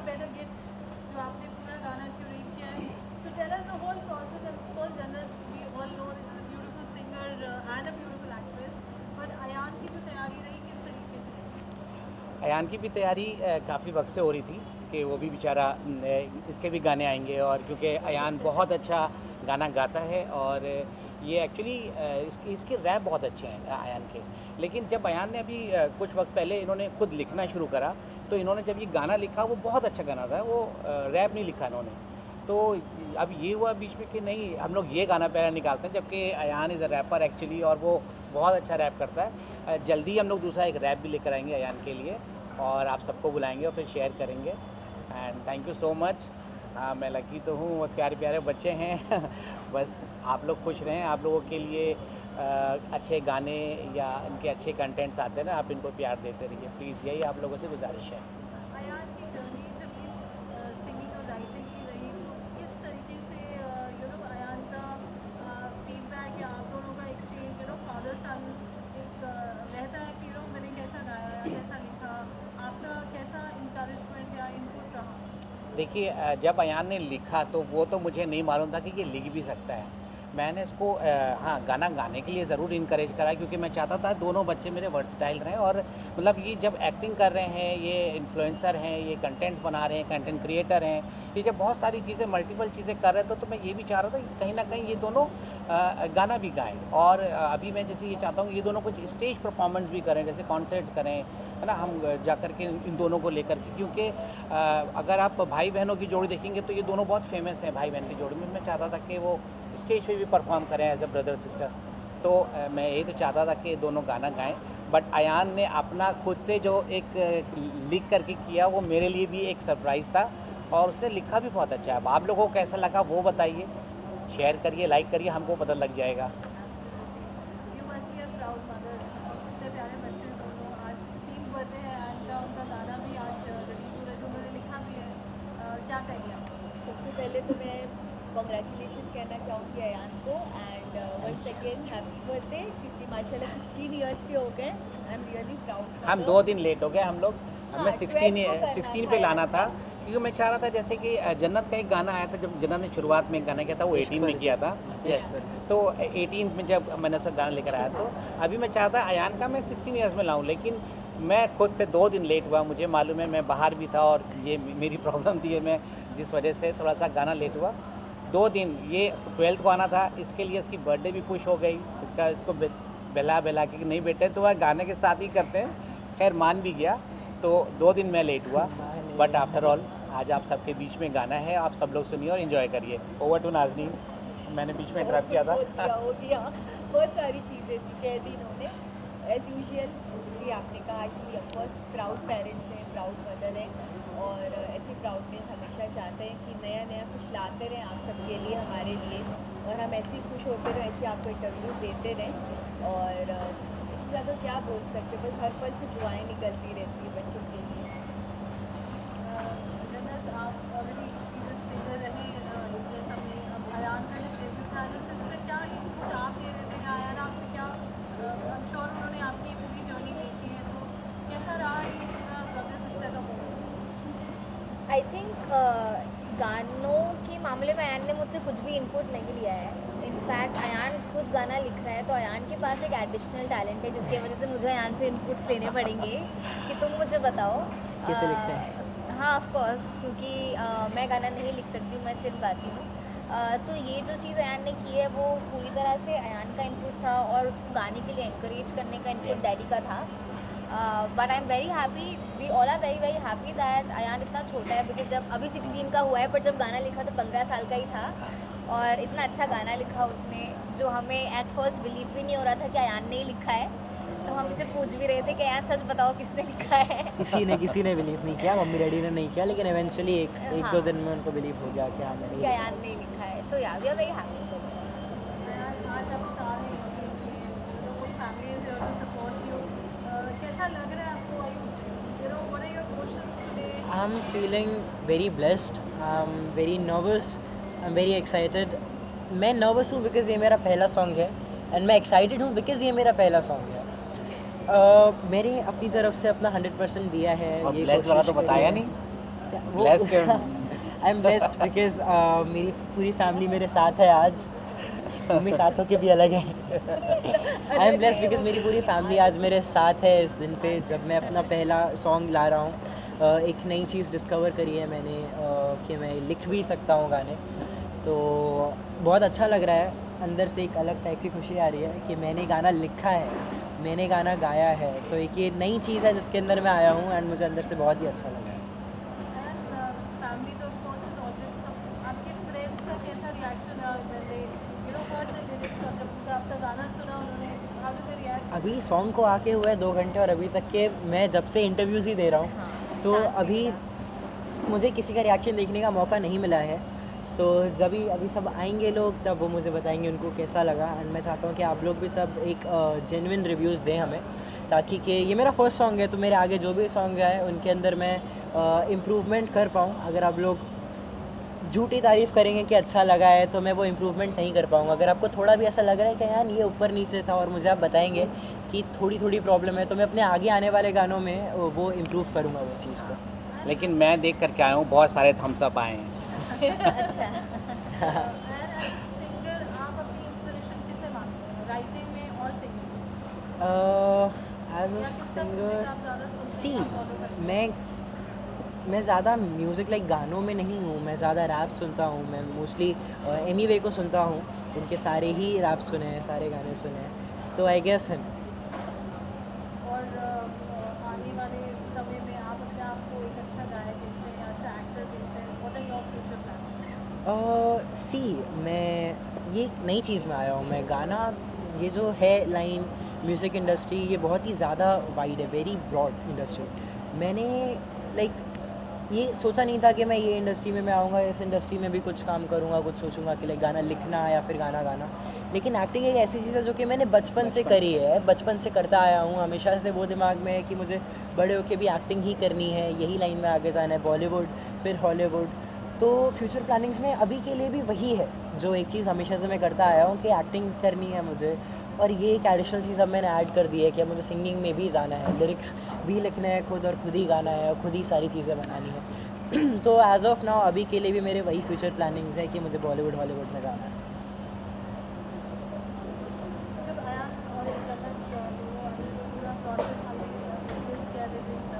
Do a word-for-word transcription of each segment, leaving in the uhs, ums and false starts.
Better gift जो आपने पूरा गाना क्यूरेट किया है. So tell us the whole process. And of course Jannat we all know is a beautiful singer and a beautiful actress, but Ayan की जो तैयारी रही किस तरीके से? अयान की भी तैयारी काफ़ी वक्त से हो रही थी कि वो भी बेचारा इसके भी गाने आएंगे, और क्योंकि अयान बहुत अच्छा गाना गाता है और ये एक्चुअली इसकी इसके रैप बहुत अच्छे हैं अयान के. लेकिन जब अयान ने अभी कुछ वक्त पहले इन्होंने खुद लिखना शुरू करा, तो इन्होंने जब ये गाना लिखा वो बहुत अच्छा गाना था, वो रैप नहीं लिखा इन्होंने. तो अब ये हुआ बीच में कि नहीं, हम लोग ये गाना पहले निकालते हैं, जबकि Ayan is a rapper actually और वो बहुत अच्छा रैप करता है. जल्दी हम लोग दूसरा एक रैप भी लेकर आएंगे अयान के लिए, और आप सबको बुलाएंगे और फिर शेयर करेंगे. And thank you so much. हाँ, मैं लकी तो हूँ, बहुत प्यारे प्यारे बच्चे हैं. बस आप लोग खुश रहें. आप लोगों के लिए आ, अच्छे गाने या इनके अच्छे कंटेंट्स आते हैं ना, आप इनको प्यार देते रहिए प्लीज़, यही आप लोगों से गुजारिश है. अयान की जर्नी जब इस सिंगिंग और राइटिंग की रही, तो किस तरीके से यू नो अयान का फीडबैक या आप दोनों का exchange, you know father son एक रहता है कि यू नो मैंने कैसा गाया या कैसा लिखा, आपका कैसा इंकरेजमेंट या इनपुट रहा? देखिए, जब अयान ने लिखा तो वो तो मुझे नहीं मालूम था कि ये लिख भी सकता है. मैंने इसको हाँ गाना गाने के लिए ज़रूर इनकरेज करा, क्योंकि मैं चाहता था दोनों बच्चे मेरे वर्सटाइल रहें. और मतलब ये जब एक्टिंग कर रहे हैं, ये इन्फ्लुएंसर हैं, ये कंटेंट्स बना रहे हैं, कंटेंट क्रिएटर हैं, ये जब बहुत सारी चीज़ें मल्टीपल चीज़ें कर रहे थे, तो, तो मैं ये भी चाह रहा था कि कहीं ना कहीं ये दोनों आ, गाना भी गाएं. और अभी मैं जैसे ये चाहता हूँ कि ये दोनों कुछ स्टेज परफॉर्मेंस भी करें, जैसे कॉन्सर्ट्स करें, है ना, हम जा कर के इन दोनों को लेकर के. क्योंकि अगर आप भाई बहनों की जोड़ी देखेंगे तो ये दोनों बहुत फेमस हैं, भाई बहन की जोड़ी में. मैं चाहता था कि वो स्टेज पे भी परफॉर्म करें एज अ ब्रदर सिस्टर. तो मैं यही तो चाहता था कि दोनों गाना गाएं. बट अयान ने अपना खुद से जो एक लिख करके किया, वो मेरे लिए भी एक सरप्राइज़ था, और उसने लिखा भी बहुत अच्छा है. अब आप लोगों को कैसा लगा वो बताइए, शेयर करिए, लाइक करिए, हमको पता लग जाएगा. You must be a proud mother. इतने प्यारे बच्चे दोनों. आज सिक्सटीन बर्थडे है एंड उनका गाना भी आज रिलीज हो रहा है जो उन्होंने लिखा भी है. uh, क्या कहेंगे आप? सबसे पहले तो मैं कॉन्ग्रेचुलेशन कहना चाहूँगी अयान को, and once again happy birthday, क्योंकि माशाल्लाह सिक्सटीन इयर्स के हो गए. I am really proud. हम दो दिन लेट हो गए हम लोग. हमें हाँ, सिक्सटीन twelve को करना सिक्सटीन था पे लाना यार. था, क्योंकि मैं चाह रहा था जैसे कि जन्नत का एक गाना आया था, जब जन्नत ने शुरुआत में एक गाना किया था वो एटीन में किया था. यस, तो एटीन में जब मैंने उसका गाना लेकर आया, तो अभी मैं चाहता अयान का मैं सिक्सटीन ईयर्स में लाऊं, लेकिन मैं खुद से दो दिन लेट हुआ. मुझे मालूम है, मैं बाहर भी था और ये मेरी प्रॉब्लम थी, मैं जिस वजह से थोड़ा सा गाना लेट हुआ. दो दिन, ये ट्वेल्थ को आना था, इसके लिए इसकी बर्थडे भी खुश हो गई. इसका इसको बहला बहला के नहीं बेटे तो वह गाने के साथ ही करते हैं. खैर मान भी गया, तो दो दिन मैं लेट हुआ. बट आफ्टर ऑल आज आप सबके बीच में गाना है, आप सब लोग सुनिए और इन्जॉय करिए. Over to Naznin. मैंने बीच में इंटरप्ट किया था. हो गया, बहुत सारी चीज़ें थी कह दी इन्होंने. एज यूजुअल जी आपने कहा कि ऑफकोर्स प्राउड पेरेंट्स हैं, प्राउड मदर हैं, और ऐसी प्राउडनेस हमेशा चाहते हैं कि नया नया कुछ लाते रहें आप सबके लिए, हमारे लिए, और हम ऐसे ही खुश होते रहें, ऐसे आपको इंटरव्यू देते रहें. और इससे ज़्यादा क्या बोल सकते, बस हर पल से दुआएँ निकलती रहती है बच्चों के लिए. जन्नत, आप ऑलरेडी एक्सपीरियंस सिंगर रहे इनके समय. अब अयान का जब डेब्यू था एज अ सिस्टर, क्या इनपुट आप दे रहे थे? अयान आपसे क्या, आई एम श्योर उन्होंने आपकी पूरी जर्नी देखी है, तो कैसा रहा ये पूरा ब्रदर सिस्टर का मोमेंट? आई थिंक गानों के मामले में अयान ने मुझसे कुछ भी इनपुट नहीं लिया है. इनफैक्ट अयान खुद गाना लिख रहा है, तो अयान के पास एक एडिशनल टैलेंट है, जिसकी वजह से मुझे अयान से इनपुट्स लेने पड़ेंगे कि तुम मुझे बताओ कैसे लिखते हैं. हाँ, ऑफ कोर्स, क्योंकि uh, मैं गाना नहीं लिख सकती, मैं सिर्फ गाती हूँ. uh, तो ये जो चीज़ अयान ने की है वो पूरी तरह से अयान का इनपुट था, और उसको गाने के लिए एनकरेज करने का इनपुट डैडी का था. But I am very happy, we all are very very happy that Ayan इतना छोटा है, बिकॉज जब अभी सिक्सटीन का हुआ है, पर जब गाना लिखा तो पंद्रह साल का ही था, और इतना अच्छा गाना लिखा उसने, जो हमें एट फर्स्ट बिलीव भी नहीं हो रहा था कि अयान ने ही लिखा है. तो हम इसे पूछ भी रहे थे कि अयान सच बताओ किसने लिखा है. किसी ने किसी ने बिलीव नहीं किया, मम्मी डैडी ने नहीं किया, लेकिन इवेंचुअली एक एक हाँ. दो दिन में उनको बिलीव हो गया कि हाँ मैंने कि अयान ने ही लिखा है. सो या वी आर वेरी हैप्पी. आज आप स्टार हैं, फैमिली है टू सपोर्ट यू. कैसा लग रहा है आपको? You know what are your emotions today? I am feeling very blessed, I am very nervous, I am very excited. मैं नर्वस हूँ बिकॉज़ ये मेरा पहला सॉन्ग है, एंड मैं एक्साइटेड हूँ बिकॉज़ ये मेरा पहला सॉन्ग है. uh, मेरी अपनी तरफ से अपना हंड्रेड परसेंट दिया है. और ये ब्लेस्ड वाला तो कोशिश बताया करी नहीं. है. Blessed I am blessed because मेरी पूरी फैमिली मेरे साथ है आज। मम्मी साथ होके भी अलग है। आई एम ब्लेस्ड बिकॉज मेरी पूरी फैमिली आज मेरे साथ है इस दिन पे, जब मैं अपना पहला सॉन्ग ला रहा हूँ। uh, एक नई चीज़ डिस्कवर करी है मैंने uh, कि मैं लिख भी सकता हूँ गाने, तो बहुत अच्छा लग रहा है। अंदर से एक अलग टाइप की खुशी आ रही है कि मैंने गाना लिखा है, मैंने गाना गाया है, तो एक ये नई चीज़ है जिसके अंदर मैं आया हूँ एंड मुझे अंदर से बहुत ही अच्छा लगा है। फैमिली तो ऑफ कोर्स इज ऑलवेज सब। आपके फ्रेंड्स का कैसा रिएक्शन है when they you know heard the lyrics और जब उनका आपका गाना सुना उन्होंने, how did they react? अभी सॉन्ग को आके हुआ है दो घंटे और अभी तक के मैं जब से इंटरव्यूज़ ही दे रहा हूँ, तो अभी मुझे किसी का रिएक्शन देखने का मौका नहीं मिला है। तो जब भी अभी सब आएंगे लोग तब वो मुझे बताएंगे उनको कैसा लगा। एंड मैं चाहता हूँ कि आप लोग भी सब एक जेन्युइन रिव्यूज़ दें हमें, ताकि कि ये मेरा फर्स्ट सॉन्ग है तो मेरे आगे जो भी सॉन्ग आए उनके अंदर मैं इम्प्रूवमेंट कर पाऊँ। अगर आप लोग झूठी तारीफ़ करेंगे कि अच्छा लगा है तो मैं वो इम्प्रूवमेंट नहीं कर पाऊँगा। अगर आपको थोड़ा भी ऐसा लग रहा है कि यार ये ऊपर नीचे था और मुझे आप बताएंगे कि थोड़ी थोड़ी प्रॉब्लम है, तो मैं अपने आगे आने वाले गानों में वो इम्प्रूव करूँगा वो चीज़ को। लेकिन मैं देख करके आया हूँ बहुत सारे थम्स अप आए हैं। अच्छा। सिंगर आप अपनी इंस्पिरेशन किसे मानते हैं, राइटिंग में और singing as a singer see मैं मैं ज़्यादा म्यूज़िक लाइक गानों में नहीं हूँ, मैं ज़्यादा रैप सुनता हूँ। मैं मोस्टली एमी वे को सुनता हूँ, उनके सारे ही रैप सुने हैं, सारे गाने सुने हैं, तो आई गेस हिम। और uh, आने वाले समय में आप अपने आप को एक अच्छा गायक देखते हैं या अच्छा एक्टर देखते हैं, what are your future plans? See मैं ये एक नई चीज़ में आया हूँ। मैं गाना, ये जो है लाइन म्यूज़िक इंडस्ट्री, ये बहुत ही ज़्यादा वाइड है, वेरी ब्रॉड इंडस्ट्री। मैंने लाइक ये सोचा नहीं था कि मैं ये इंडस्ट्री में मैं आऊँगा, इस इंडस्ट्री में भी कुछ काम करूँगा, कुछ सोचूंगा कि लाइक गाना लिखना या फिर गाना गाना। लेकिन एक्टिंग एक ऐसी चीज़ है जो कि मैंने बचपन से करी है, बचपन से करता आया हूँ। हमेशा से वो दिमाग में है कि मुझे बड़े होकर भी एक्टिंग ही करनी है, यही लाइन में आगे जाना है, बॉलीवुड फिर हॉलीवुड। तो फ्यूचर प्लानिंग्स में अभी के लिए भी वही है जो एक चीज़ हमेशा से मैं करता आया हूँ कि एक्टिंग करनी है मुझे, और ये एक एडिशनल चीज़ अब मैंने ऐड कर दी है कि अब मुझे सिंगिंग में भी जाना है, लिरिक्स भी लिखना है खुद और खुद ही गाना है और खुद ही सारी चीज़ें बनानी है। तो एज ऑफ नाउ अभी के लिए भी मेरे वही फ्यूचर प्लानिंग्स है कि मुझे बॉलीवुड हॉलीवुड में जाना है। जब अयान और जन्नत दोनों पूरा प्रोसेस हमें डिस्कस किया देते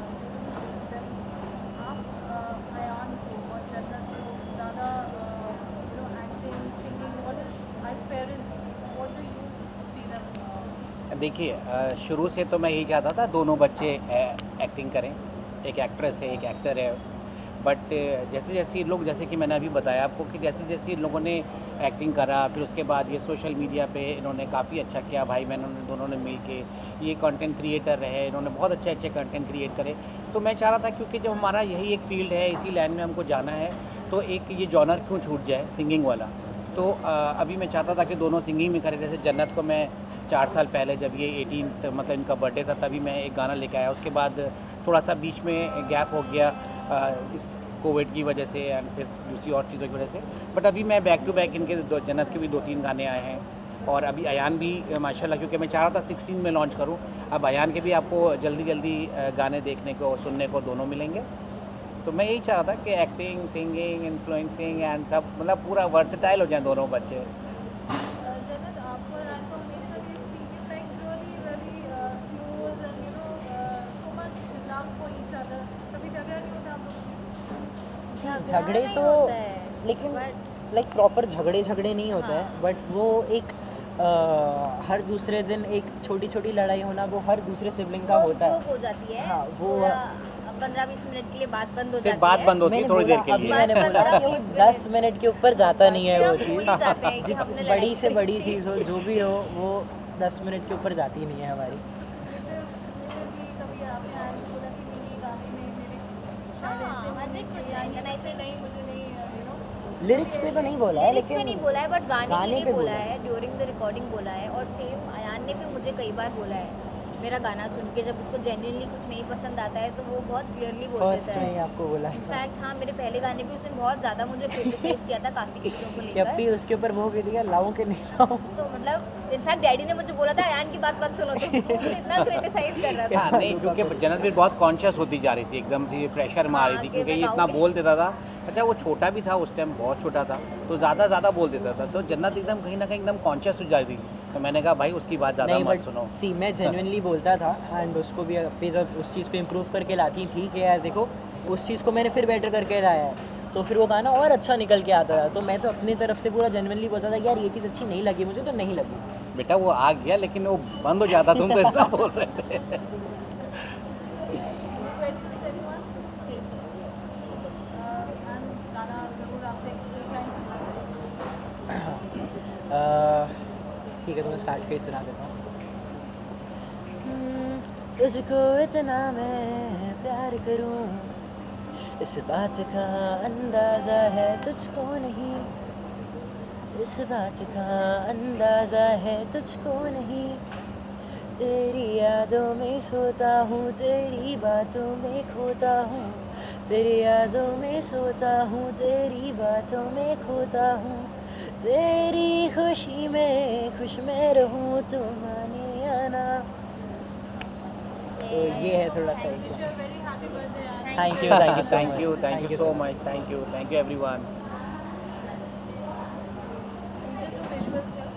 आप अयान को और जन्नत को ज़्यादा you know acting singing, what is as parents what do you see them? देखिए अ, शुरू से तो मैं यही चाहता था दोनों बच्चे एक्टिंग करें, एक एक्ट्रेस है एक एक्टर है। बट जैसे जैसे लोग, जैसे कि मैंने अभी बताया आपको कि जैसे जैसे इन लोगों ने एक्टिंग करा, फिर उसके बाद ये सोशल मीडिया पे इन्होंने काफ़ी अच्छा किया, भाई बहनों ने दोनों ने मिल के ये कंटेंट क्रिएटर रहे, इन्होंने बहुत अच्छे अच्छे कंटेंट क्रिएट करे। तो मैं चाह रहा था क्योंकि जब हमारा यही एक फील्ड है, इसी लाइन में हमको जाना है, तो एक ये जॉनर क्यों छूट जाए सिंगिंग वाला। तो आ, अभी मैं चाहता था कि दोनों सिंगिंग में करें। जैसे जन्नत को मैं चार साल पहले जब ये एटीन मतलब इनका बर्थडे था तभी मैं एक गाना लेके आया, उसके बाद थोड़ा सा बीच में गैप हो गया आ, इस कोविड की वजह से एंड फिर दूसरी और चीज़ों की वजह से। बट अभी मैं बैक टू बैक इनके दो, जन्नत के भी दो तीन गाने आए हैं, और अभी अयान भी माशाल्लाह, क्योंकि मैं चाह रहा था सिक्सटीन में लॉन्च करूं, अब अयान के भी आपको जल्दी जल्दी गाने देखने को सुनने को दोनों मिलेंगे। तो मैं यही चाह रहा था कि एक्टिंग सिंगिंग इन्फ्लुएंसिंग एंड सब मतलब पूरा वर्सेटाइल हो जाए दोनों बच्चे। जन्नत आपको अयान को हमेशा भी seen like really very close and you know so much love for each other, कभी झगड़ा नहीं होता आप लोगों को? झगड़े नहीं तो होता है, लेकिन but- लाइक प्रॉपर झगड़े झगड़े नहीं होता है, हाँ। बट वो एक आ, हर दूसरे दिन एक छोटी छोटी लड़ाई होना वो हर दूसरे सिबलिंग का वो होता है। joke हो जाती है। हाँ, वो- पंद्रह बीस मिनट के लिए बात बंद हो सिर्फ जाती बात है। बंद होती है मैंने थोड़ी देर बोला- के अभी लिए। मैंने बोला पंद्रह कि वो बीस दस मिनट के ऊपर जाता नहीं है वो फिर हम भूल चीज़। ही जाते हैं कि जित- हमने लड़ाई बड़ी से करी बड़ी थी। चीज़ हो जो भी हो वो दस मिनट के ऊपर जाती नहीं है हमारी। कभी आपने अयान को बोला कि नहीं, ये गाने में लिरिक्स हाँ, शायद ऐसे होने hundred चाहिए, percent, या and I ऐसे said- नहीं, मुझे नहीं यू नो लिरिक्स पे तो नहीं बोला है, लिरिक्स लेकिन में नहीं बोला है, बट गाने गाने के लिए पे बोला बोला है, ड्यूरिंग द रिकॉर्डिंग बोला है। और सेम अयान ने भी मुझे कई बार बोला है मेरा गाना सुन के जब उसको जेन्युइनली कुछ नहीं पसंद आता है तो वो बहुत क्लियरली बोल फर्स्ट देता में ही है। आपको बोला था इनफैक्ट हाँ, मेरे पहले गाने भी उसने बहुत ज़्यादा मुझे क्रिटिसाइज किया था काफ़ी चीज़ों को कि लेकर। अभी उसके ऊपर वो कह दिया लाऊं कि नहीं लाऊं। तो मतलब इनफैक्ट डैडी ने मुझे बोला था अयान की बात मत सुनो, तो वो मुझे इतना क्रिटिसाइज कर रहा था। हाँ नहीं, क्योंकि जन्नत भी बहुत कॉन्शियस होती जा रही थी, एकदम से प्रेशर में आ रही हाँ, थी, कि क्योंकि मैं ये इतना गाऊंगी। बोल देता था। अच्छा वो छोटा भी था उस टाइम, बहुत छोटा था, तो ज़्यादा ज़्यादा बोल देता था, तो जन्नत एकदम कहीं ना कहीं एकदम कॉन्शियस हो जा रही थी। तो मैंने कहा भाई उसकी बात ज़्यादा नहीं मत बट सुनो। सी मैं जेन्युइनली बोलता था एंड उसको भी फिर जब उस चीज़ को इम्प्रूव करके लाती थी कि यार देखो उस चीज़ को मैंने फिर बेटर करके लाया है, तो फिर वो गाना और अच्छा निकल के आता था। तो मैं तो अपनी तरफ से पूरा जेन्युइनली बोलता था कि यार ये चीज़ अच्छी नहीं लगी मुझे, तो नहीं लगी। बेटा वो आ गया, लेकिन वो बंद हो जाता, तुम तो इतना बोल रहे थे। Question anyone? मैम गाना जरूर आपसे एक लाइन सुनना चाहेंगे। अह, ठीक है तो मैं स्टार्ट के ही सुना देता हूँ। हम्म, तुझको इतना मैं प्यार करूँ, इस बात का अंदाज़ा है तुझको नहीं, इस बात का अंदाज़ा है तुझको नहीं। तेरी यादों में सोता हूँ, तेरी बातों में खोता हूँ, तेरी यादों में सोता हूँ, तेरी बातों में खोता हूँ, तेरी खुशी में खुश मैं रहूँ, तू माने या ना। तो ये है थोड़ा सा Wish you a very happy birthday यार। Thank you thank you so thank much you, thank you so much, thank you, thank you everyone. Just do visuals here.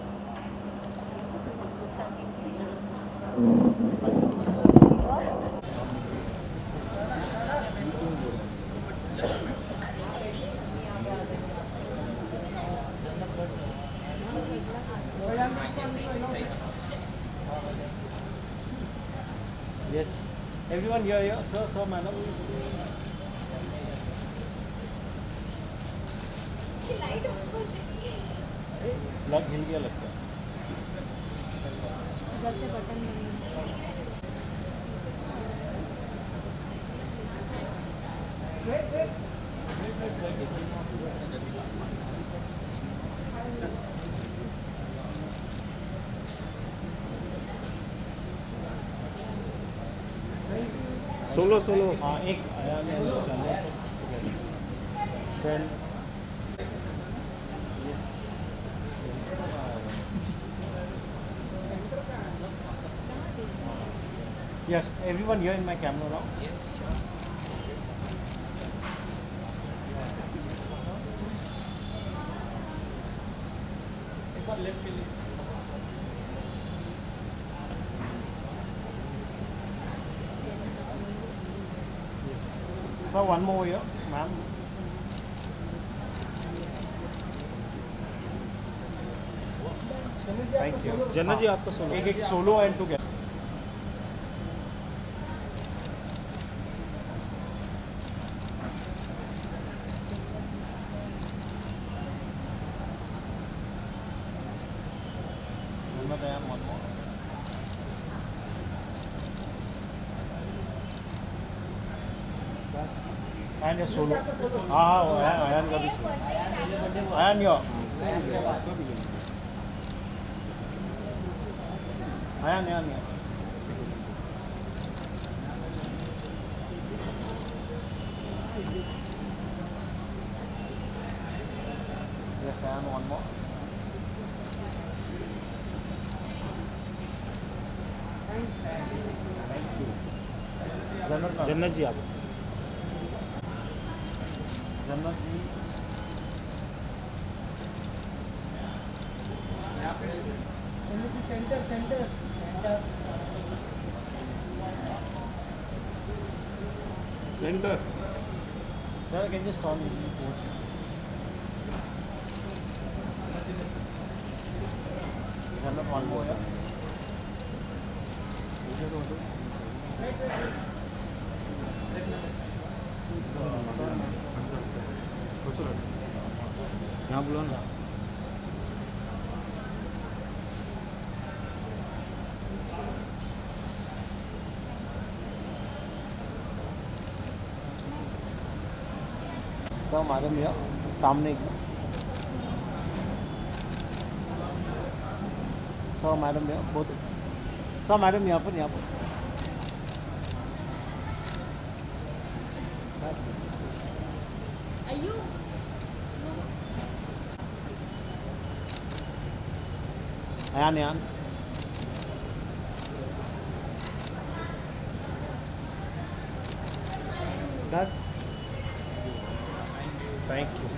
Yes. Everyone here, here. Sir, sir, madam. Plug हिल गया लगता है। Solo solo हाँ एक आया मैं friend Yes, everyone here in my camera now. Yes, sure. एक बार left के लिए. Yes. So one more here, ma'am. Thank you. जन्नत जी आपको सुनो एक एक solo and together. And a solo. हाँ हाँ आयन आयन का भी solo. Ayan yo. Ayan Ayan yo. Yes, Ayan, one more. Thank you. Jannat ma'am. Jannat ji आप Jannat ji. Centre centre centre centre Sir, can you just turn the coach? जन्नत one more, yeah. यहाँ बोलो ना sir madam या सामने की सर मैडम या बहुत सब मैडम यहाँ पर यहाँ पर अयान अयान थैंक यू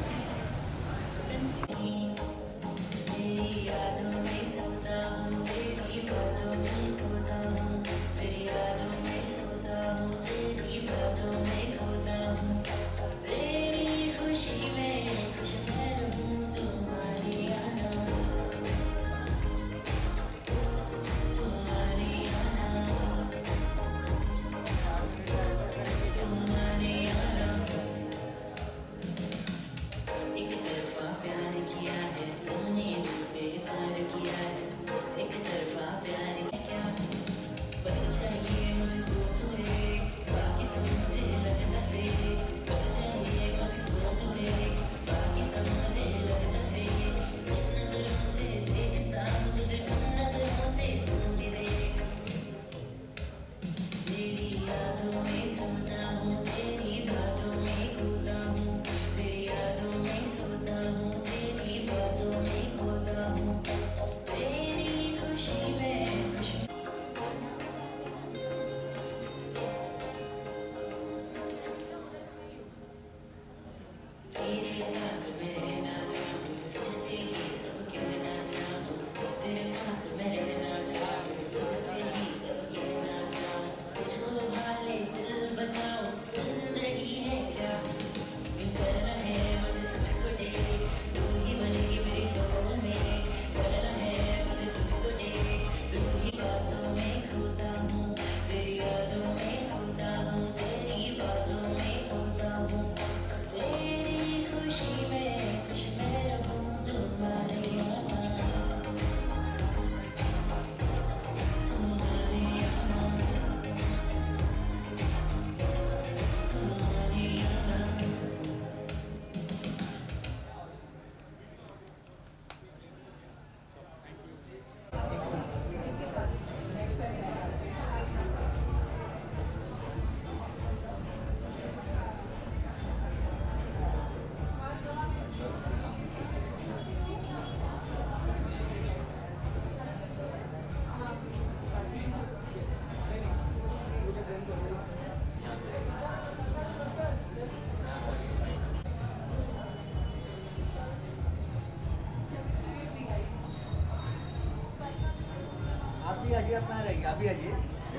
भी आइए, अपना रहेगी, आप भी आइए।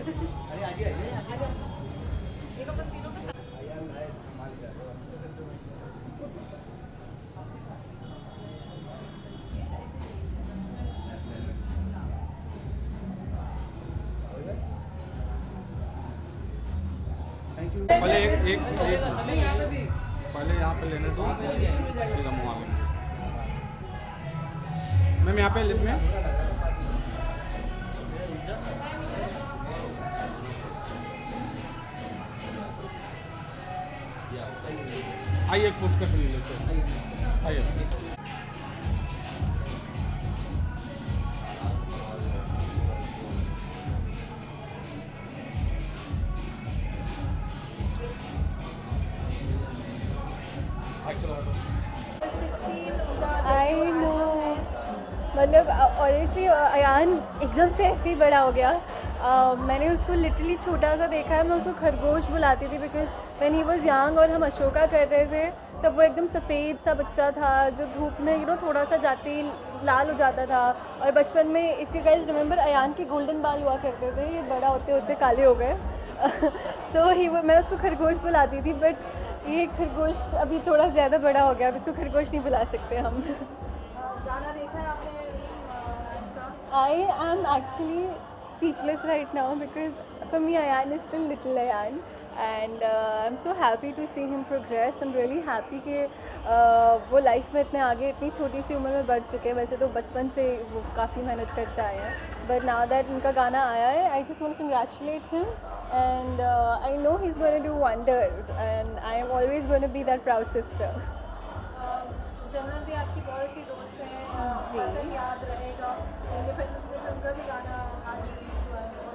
अरे आइए आइए, एक अपन तीनों के साथ पहले एक एक एक पहले यहाँ पे लेने दो, फिर हम वहाँ लेंगे। मैम यहाँ पे लिफ्ट में आइए, एक फुट कट ले लेते हैं। आइए आई नो, मतलब ऑनेस्टली अयान एकदम से ऐसे ही बड़ा हो गया। uh, मैंने उसको लिटरली छोटा सा देखा है। मैं उसको खरगोश बुलाती थी because when he was young और हम अशोका कर रहे थे तब वो एकदम सफ़ेद सा बच्चा था जो धूप में यू नो थोड़ा सा जाते ही लाल हो जाता था। और बचपन में if you guys remember Ayan के गोल्डन बाल हुआ करते थे, ये बड़ा होते होते काले हो गए। सो ही मैं उसको खरगोश बुलाती थी, बट ये खरगोश अभी थोड़ा ज़्यादा बड़ा हो गया, अब इसको खरगोश नहीं बुला सकते हम। गाना देखा है आपने? I am actually speechless right now because for me Ayan is still little Ayan and uh, I'm so happy to see him progress. I'm really happy कि uh, वो लाइफ में इतने आगे इतनी छोटी सी उम्र में बढ़ चुके हैं। वैसे तो बचपन से वो काफ़ी मेहनत करता आया है, but now that उनका गाना आया है I just want to congratulate him and uh, I know he's going to do wonders and I am always going to be that proud sister. जमना भी आपकी बहुत अच्छी दोस्त हैं जी। याद रहेगा। इंडिपेंडेंस डे पे उनका भी गाना आज रिलीज हुआ है।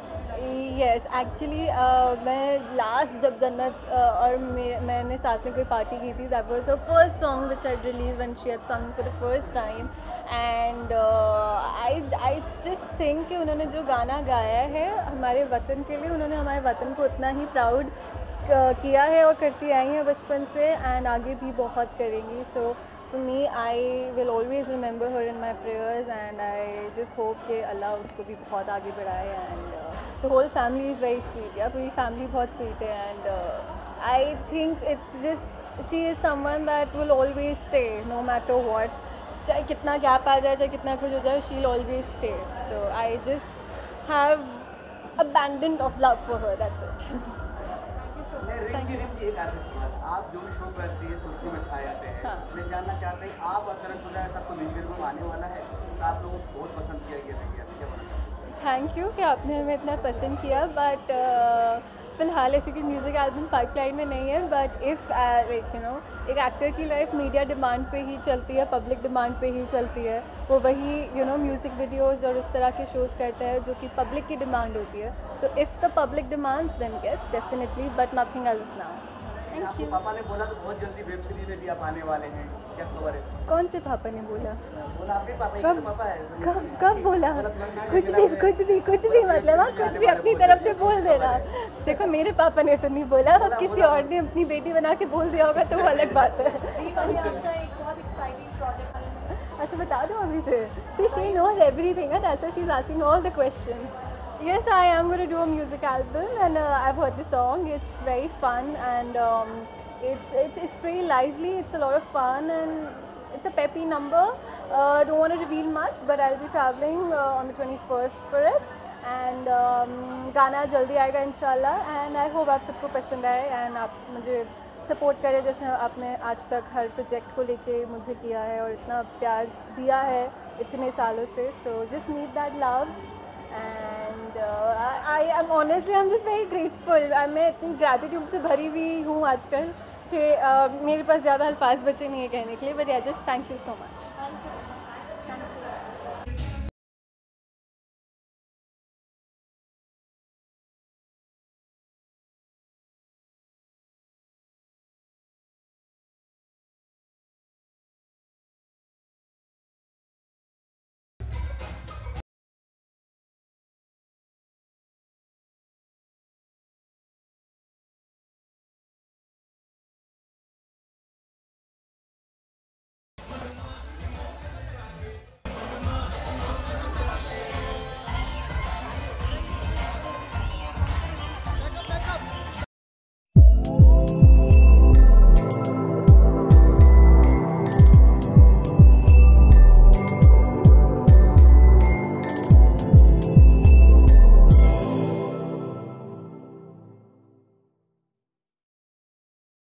यस एक्चुअली मैं लास्ट जब जन्नत uh, और मैं मैंने साथ में कोई पार्टी की थी, that was her first song which I release when she had sung for the first time and I I just think कि उन्होंने जो गाना गाया है हमारे वतन के लिए, उन्होंने हमारे वतन को उतना ही प्राउड किया है और करती आई हैं बचपन से एंड आगे भी बहुत करेंगी. सो for me, I will always remember her in my prayers and I just hope कि अल्लाह उसको भी बहुत आगे बढ़ाए and uh, the whole family is very sweet. Yeah, पूरी family बहुत sweet है and uh, I think it's just she is someone that will always stay no matter what. चाहे कितना gap आ जाए, चाहे कितना कुछ हो जाए, she'll always stay. So I just have abundant of love for her. That's it. Rinki Rinki एक artist आप जो भी शो करती है सुर्खी में छाए जाते हैं. हाँ. मैं जानना चाहता हूँ आप और करण पूजा ऐसा कोई म्यूजिक एल्बम आने वाला है तो आप लोगों को बहुत पसंद किया गया है क्या बोलना? थैंक यू कि आपने हमें इतना पसंद किया बट फ़िलहाल ऐसी कोई म्यूज़िक एल्बम पाइपलाइन में नहीं है. But if like you know एक एक्टर की लाइफ मीडिया डिमांड पे ही चलती है, पब्लिक डिमांड पे ही चलती है. वो वही यू नो म्यूज़िक वीडियोस और उस तरह के शोज़ करता है जो कि पब्लिक की डिमांड होती है. So if the public demands then yes definitely but nothing as of now. Thank you. पापा ने बोला तो बहुत जल्दी वेब सीरीज में भी आप आने वाले हैं, क्या खबर है? कौन से पापा ने बोला? बोला आपके पापा. कब एक पापा है कब कब बोला? कुछ भी कुछ भी कुछ भी मतलब हाँ कुछ भी अपनी तरफ से बोल देना. देखो मेरे पापा ने तो नहीं बोला, अब किसी और ने अपनी बेटी बना के बोल दिया होगा तो वो अलग बात है. अच्छा बता दो अभी से. See, she knows everything and that's why she's asking all the questions. Yes, I am going to do a music album and uh, I've heard the song. It's very fun and um, it's it's it's pretty lively. It's a lot of fun and it's a peppy number. Uh, don't want to reveal much, but I'll be traveling uh, on the twenty-first for it. And um, गाना जल्दी आएगा इंशाल्लाह. And I hope आप सबको पसंद आए and आप मुझे सपोर्ट करें जैसे आपने आज तक हर प्रोजेक्ट को लेके मुझे किया है और इतना प्यार दिया है इतने सालों से. So just need that love. And uh, I, I am honestly I'm just very grateful. मैं इतनी gratitude से भरी हुई हूँ आजकल कि uh, मेरे पास ज़्यादा अल्फाज बचे नहीं है कहने के लिए. But yeah, just thank you so much.